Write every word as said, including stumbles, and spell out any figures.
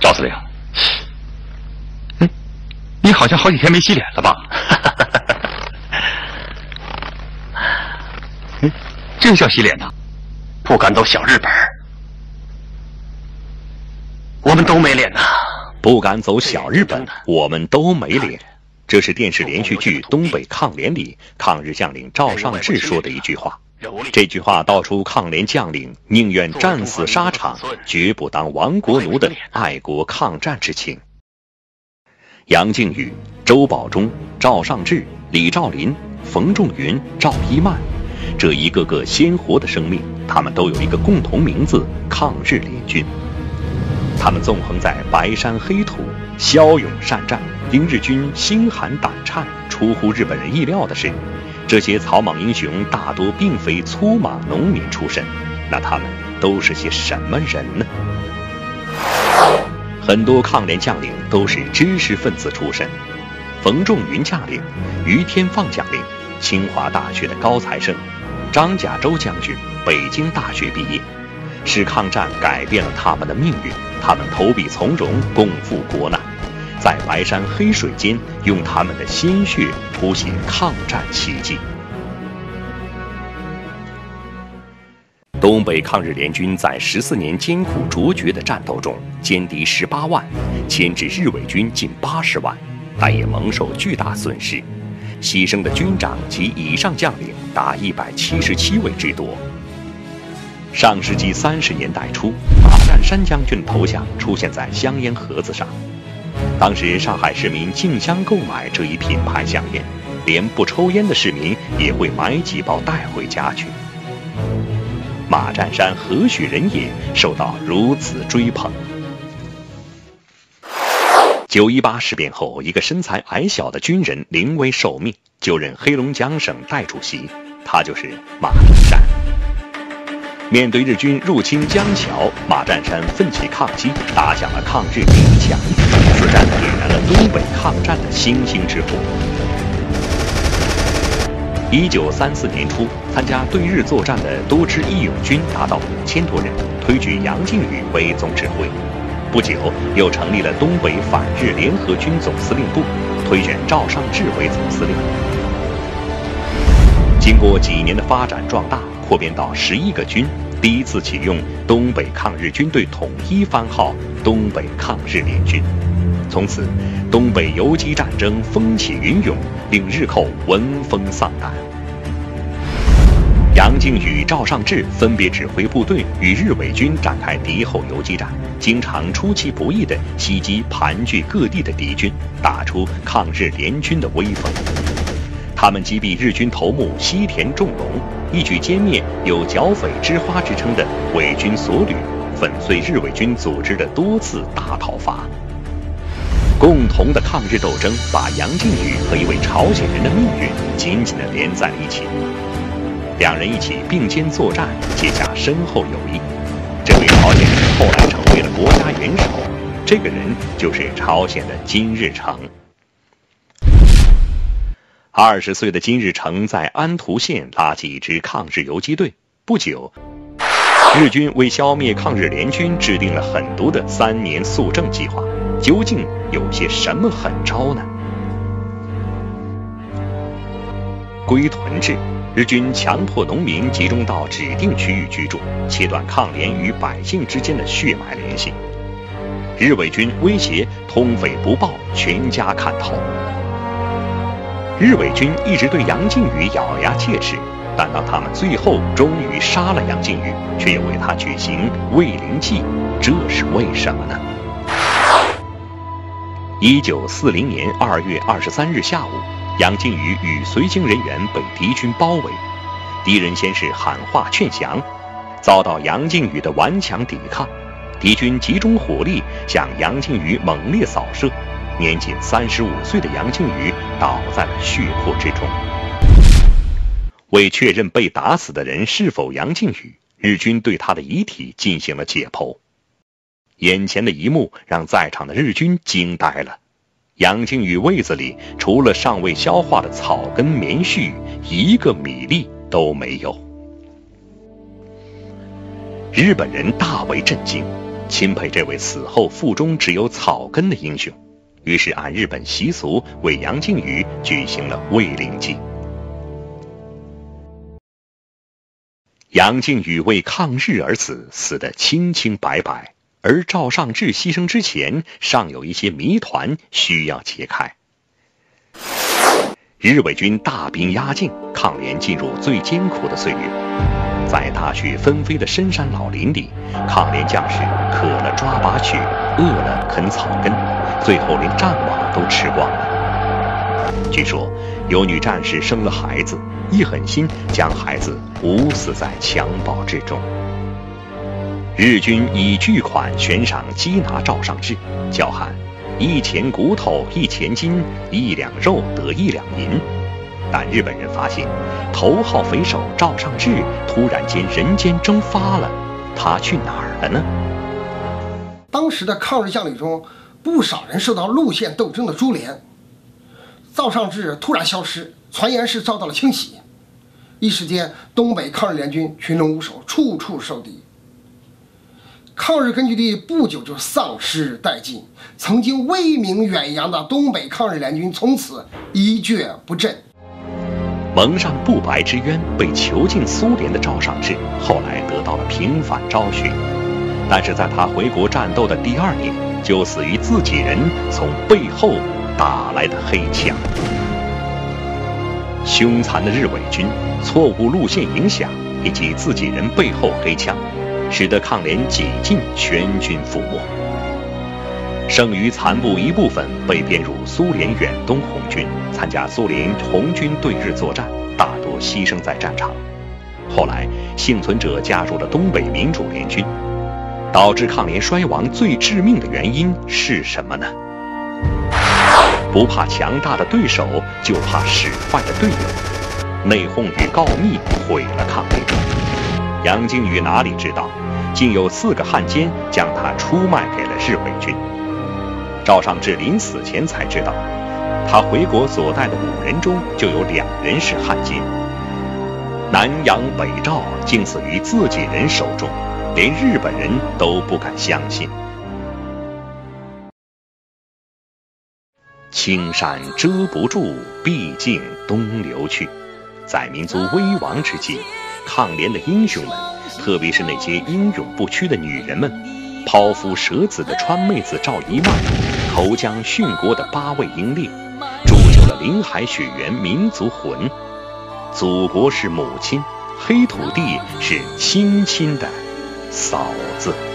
赵司令，嗯，你好像好几天没洗脸了吧？嗯，这叫洗脸呐？ 不敢走小日本，我们都没脸呐。 不敢走小日本，我们都没脸。这是电视连续剧《东北抗联》里抗日将领赵尚志说的一句话。这句话道出抗联将领宁愿战死沙场，绝不当亡国奴的爱国抗战之情。杨靖宇、周保中、赵尚志、李兆林、冯仲云、赵一曼，这一个个鲜活的生命，他们都有一个共同名字——抗日联军。他们纵横在白山黑土，骁勇善战，令日军心寒胆颤。出乎日本人意料的是，这些草莽英雄大多并非粗马农民出身，那他们都是些什么人呢？很多抗联将领都是知识分子出身，冯仲云将领、于天放将领，清华大学的高材生，张甲洲将军，北京大学毕业，是抗战改变了他们的命运，他们投笔从戎，共赴国难，在白山黑水间用他们的鲜血谱写抗战奇迹。东北抗日联军在十四年艰苦卓绝的战斗中，歼敌十八万，牵制日伪军近八十万，但也蒙受巨大损失，牺牲的军长及以上将领达一百七十七位之多。上世纪三十年代初，马占山将军头像出现在香烟盒子上。当时上海市民竞相购买这一品牌香烟，连不抽烟的市民也会买几包带回家去。马占山何许人也，受到如此追捧？九一八事变后，一个身材矮小的军人临危受命，就任黑龙江省代主席，他就是马占山。面对日军入侵江桥，马占山奋起抗击，打响了抗日第一枪，此战点燃了东北抗战的星星之火。一九三四年初，参加对日作战的多支义勇军达到五千多人，推举杨靖宇为总指挥。不久，又成立了东北反日联合军总司令部，推选赵尚志为总司令。经过几年的发展壮大，扩编到十一个军，第一次启用东北抗日军队统一番号东北抗日联军。从此，东北游击战争风起云涌，令日寇闻风丧胆。杨靖宇、赵尚志分别指挥部队与日伪军展开敌后游击战，经常出其不意地袭击盘踞各地的敌军，打出抗日联军的威风。他们击毙日军头目西田重隆，一举歼灭有剿匪之花之称的伪军所旅，粉碎日伪军组织的多次大讨伐。共同的抗日斗争把杨靖宇和一位朝鲜人的命运紧紧地连在了一起，两人一起并肩作战，结下深厚友谊。这位朝鲜人后来成为了国家元首，这个人就是朝鲜的金日成。二十岁的金日成在安图县拉起一支抗日游击队，不久，日军为消灭抗日联军制定了很多的三年肃正计划，究竟有些什么狠招呢？归屯制，日军强迫农民集中到指定区域居住，切断抗联与百姓之间的血脉联系。日伪军威胁通匪不报，全家砍头。日伪军一直对杨靖宇咬牙切齿，但当他们最后终于杀了杨靖宇，却又为他举行慰灵祭，这是为什么呢？一九四零年二月二十三日下午，杨靖宇与随行人员被敌军包围，敌人先是喊话劝降，遭到杨靖宇的顽强抵抗，敌军集中火力向杨靖宇猛烈扫射，年仅三十五岁的杨靖宇倒在了血泊之中。为确认被打死的人是否杨靖宇，日军对他的遗体进行了解剖。眼前的一幕让在场的日军惊呆了，杨靖宇胃子里除了尚未消化的草根棉絮，一个米粒都没有。日本人大为震惊， 钦佩这位死后腹中只有草根的英雄，于是按日本习俗为杨靖宇举行了慰灵祭。杨靖宇为抗日而死，死得清清白白，而赵尚志牺牲之前尚有一些谜团需要解开。日伪军大兵压境，抗联进入最艰苦的岁月。在大雪纷飞的深山老林里，抗联将士渴了抓把雪，饿了啃草根，最后连战网都吃光了。据说有女战士生了孩子，一狠心将孩子捂死在襁褓之中。日军以巨款悬赏缉拿赵尚志，叫喊一钱骨头一钱金，一两肉得一两银。但日本人发现头号匪首赵尚志突然间人间蒸发了，他去哪儿了呢？ 当时的抗日将领中，不少人受到路线斗争的株连。赵尚志突然消失，传言是遭到了清洗。一时间，东北抗日联军群龙无首，处处受敌。抗日根据地不久就丧失殆尽，曾经威名远扬的东北抗日联军从此一蹶不振。 蒙上不白之冤被囚禁苏联的赵尚志，后来得到了平反昭雪，但是在他回国战斗的第二年，就死于自己人从背后打来的黑枪。凶残的日伪军、错误路线影响以及自己人背后黑枪，使得抗联几近全军覆没。剩余残部一部分被编入苏联远东红军，参加苏联红军对日作战，大多牺牲在战场。后来幸存者加入了东北民主联军。导致抗联衰亡最致命的原因是什么呢？不怕强大的对手，就怕使坏的队友。内讧与告密毁了抗联。杨靖宇哪里知道，竟有四个汉奸将他出卖给了日伪军。赵尚志临死前才知道，他回国所带的五人中就有两人是汉奸。南洋北赵竟死于自己人手中，连日本人都不敢相信。青山遮不住，毕竟东流去。在民族危亡之际，抗联的英雄们，特别是那些英勇不屈的女人们，剖腹舍子的川妹子赵一曼，投江殉国的八位英烈，铸就了林海雪原民族魂。祖国是母亲，黑土地是亲亲的嫂子。